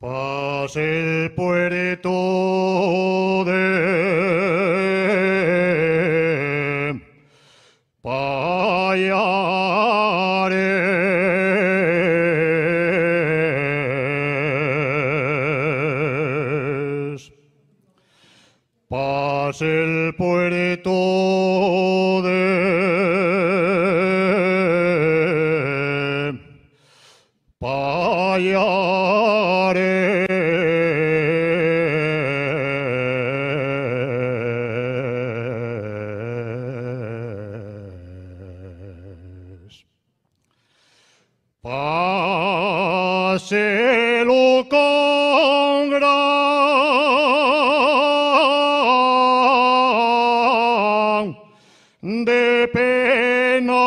Pase el puerto de Payares. Pase el puerto de Payares. Páselo con gran de pena.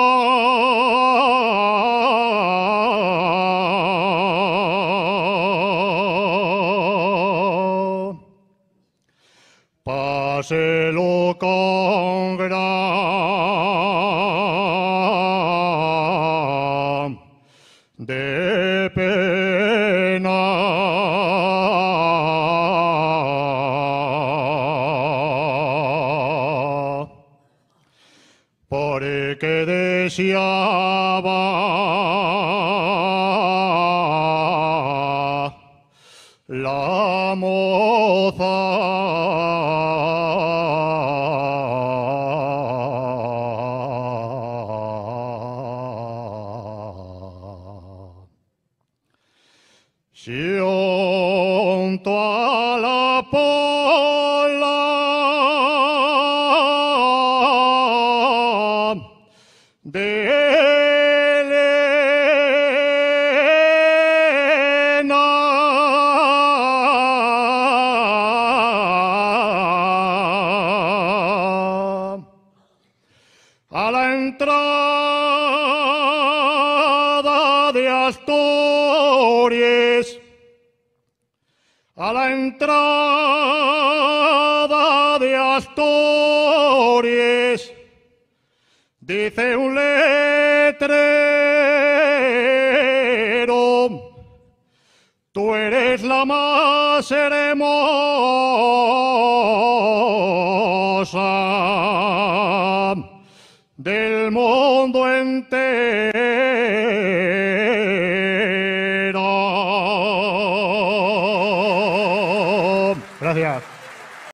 Páselo con gran de pena. Porque deseaba la moza junto a la pola de Elena. A la entrada de Asturias, a la entrada de Asturias, dice un letrero: tú eres la más hermosa del mundo entero.